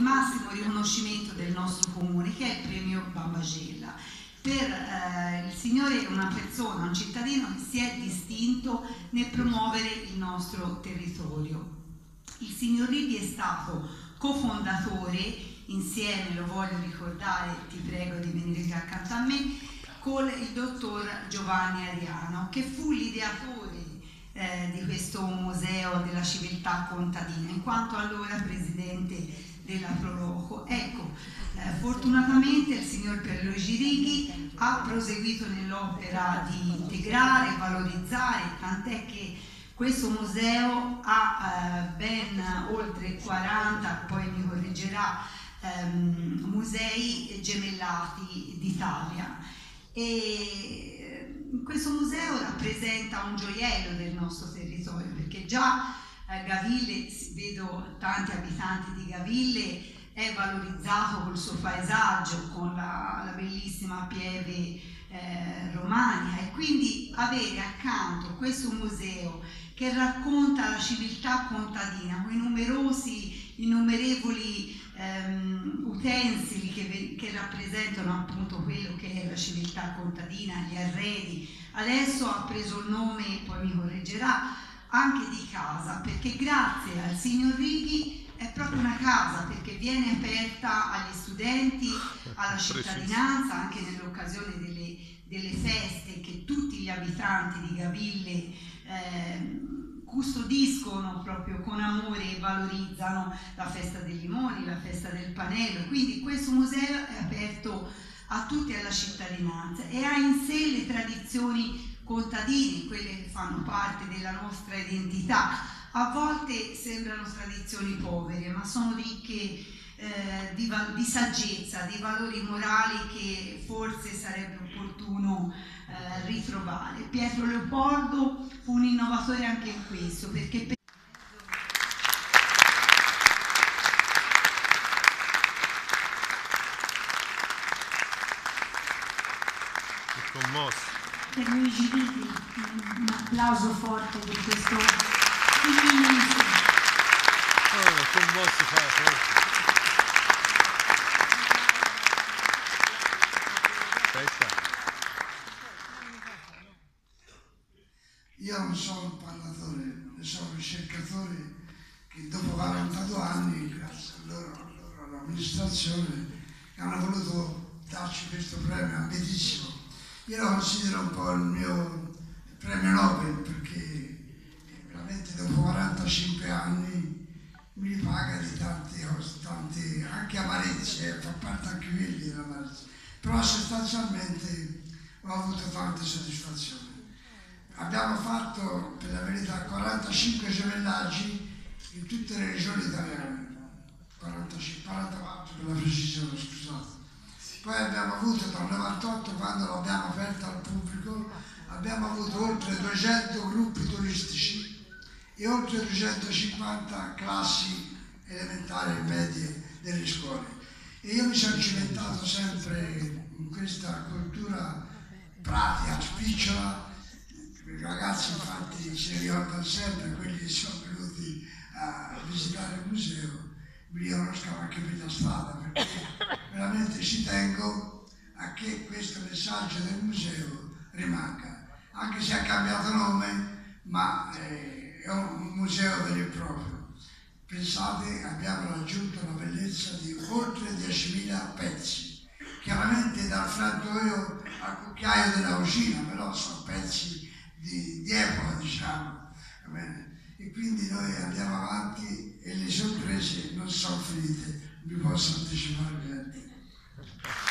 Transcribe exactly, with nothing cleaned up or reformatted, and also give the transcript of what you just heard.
massimo riconoscimento del nostro comune, che è il premio Bambagella. Per eh, il Signore è una persona, un cittadino che si è distinto nel promuovere il nostro territorio. Il signor Righi è stato cofondatore, insieme, lo voglio ricordare, ti prego di venire accanto a me, con il dottor Giovanni Ariano, che fu l'ideatore eh, di questo museo della civiltà contadina, in quanto allora presidente della Proloco. Ecco, eh, fortunatamente il signor Pierluigi Righi ha proseguito nell'opera di integrare, valorizzare, tant'è che questo museo ha eh, ben oltre quaranta, poi mi correggerà, ehm, musei gemellati d'Italia. E questo museo rappresenta un gioiello del nostro territorio, perché già eh, Gaville, vedo tanti abitanti di Gaville, è valorizzato col suo paesaggio, con la, la bellissima pieve eh, romana, e quindi avere accanto questo museo che racconta la civiltà contadina, con i numerosi, innumerevoli ehm, utensili che, che rappresentano appunto quello che è la civiltà contadina, gli arredi. Adesso ha preso il nome, poi mi correggerà, anche di casa, perché grazie al signor Righi è proprio una casa, perché viene aperta agli studenti, alla cittadinanza, anche nell'occasione delle, delle feste che tutti gli abitanti di Gaville eh, custodiscono proprio con amore e valorizzano, la festa dei limoni, la festa del panello. Quindi questo museo è aperto a tutti e alla cittadinanza e ha in sé le tradizioni contadine, quelle che fanno parte della nostra identità. A volte sembrano tradizioni povere, ma sono ricche eh, di, di saggezza, di valori morali che forse sarebbe opportuno eh, ritrovare. Pietro Leopoldo fu un innovatore anche in questo, perché per commosso. Per Luigi Righi, un applauso forte di questo immenso. Oh, commosso forte. Aspetta. Io non sono un parlatore, sono un ricercatore che dopo quarantadue anni, grazie a loro, a loro all'amministrazione, hanno voluto darci questo premio ambitissimo. Io lo considero un po' il mio premio Nobel, perché veramente dopo quarantacinque anni mi ripaga di tante cose, tante, anche amarezze, eh, fa parte anche quelli dell'amarezza, però sostanzialmente ho avuto tante soddisfazioni. Abbiamo fatto, per la verità, quarantacinque gemellaggi in tutte le regioni italiane, quarantacinque, quarantaquattro per la precisione, scusate. Poi abbiamo avuto dal novantotto, quando l'abbiamo aperta al pubblico, abbiamo avuto oltre duecento gruppi turistici e oltre duecentocinquanta classi elementari e medie delle scuole. E io mi sono cimentato sempre in questa cultura pratica, spicciola. I ragazzi infatti si ricordano sempre, quelli che sono venuti a visitare il museo, mi riconoscono anche per la strada, perché veramente ci tengo a che questo messaggio del museo rimanga, anche se ha cambiato nome, ma eh, è un museo vero e proprio. Pensate, abbiamo raggiunto una bellezza di oltre diecimila pezzi, chiaramente dal frantoio al cucchiaio della cucina, però sono pezzi di, di epoca, diciamo, va bene? E quindi noi andiamo avanti e le sorprese non sono finite, vi posso anticipare niente.